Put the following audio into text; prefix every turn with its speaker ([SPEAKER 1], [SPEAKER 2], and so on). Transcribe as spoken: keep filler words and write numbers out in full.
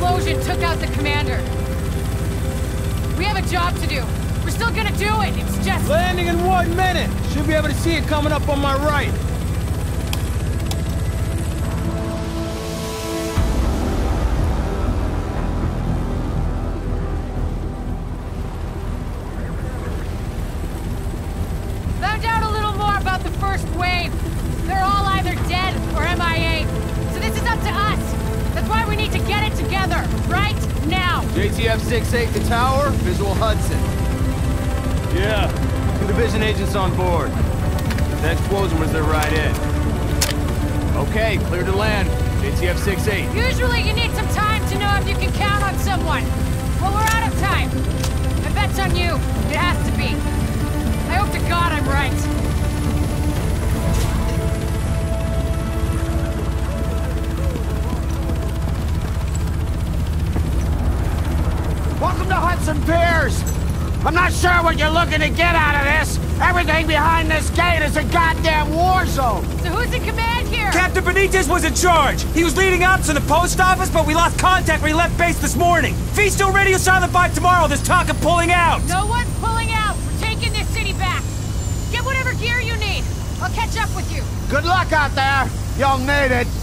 [SPEAKER 1] explosion took out the commander. We have a job to do. We're still gonna do it, it's just...
[SPEAKER 2] Landing in one minute! Should be able to see it coming up on my right.
[SPEAKER 1] Found out a little more about the first wave. They're all either dead or M I A. So this is up to us. That's why we need to get it together, right now.
[SPEAKER 3] J T F six eight to tower, visual Hudson.
[SPEAKER 2] Yeah.
[SPEAKER 3] Two division agents on board. The explosion was their right in. Okay, clear to land. J T F six eight.
[SPEAKER 1] Usually you need some time to know if you can count on someone. Well, we're out of time. I bet's on you. It has to be. I hope to God I'm right.
[SPEAKER 4] Welcome to Hudson Piers! I'm not sure what you're looking to get out of this. Everything behind this gate is a goddamn war zone.
[SPEAKER 1] So who's in command here?
[SPEAKER 5] Captain Benitez was in charge. He was leading ops in the post office, but we lost contact when he left base this morning. If he's still radio silent by tomorrow, there's talk of pulling out.
[SPEAKER 1] No one's pulling out. We're taking this city back. Get whatever gear you need. I'll catch up with you.
[SPEAKER 4] Good luck out there, young native.